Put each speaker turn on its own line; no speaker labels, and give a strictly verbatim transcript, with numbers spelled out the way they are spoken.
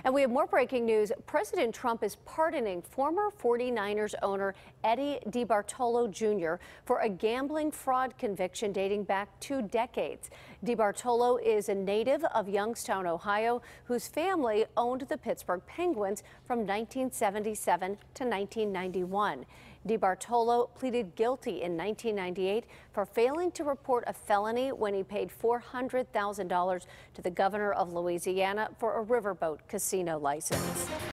And we have more breaking news. President Trump is pardoning former forty-niners owner Eddie DeBartolo Junior for a gambling fraud conviction dating back two decades. DeBartolo is a native of Youngstown, Ohio, whose family owned the Pittsburgh Penguins from nineteen seventy-seven to nineteen ninety-one. DeBartolo pleaded guilty in nineteen ninety-eight for failing to report a felony when he paid four hundred thousand dollars to the governor of Louisiana for a riverboat casino license.